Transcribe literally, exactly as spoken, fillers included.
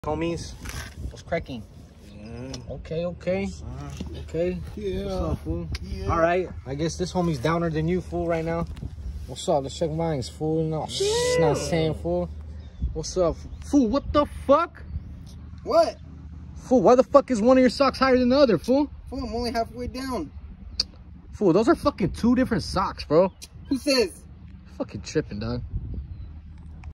Homies, what's cracking? Yeah. Okay, okay, okay. Yeah. What's up, fool? Yeah. All right. I guess this homie's downer than you, fool, right now. What's up? Let's check mine, fool. No, yeah. Not saying, fool. What's up, fool? What the fuck? What? Fool, why the fuck is one of your socks higher than the other, fool? Fool, I'm only halfway down. Fool, those are fucking two different socks, bro. Who says? Fucking tripping, dog.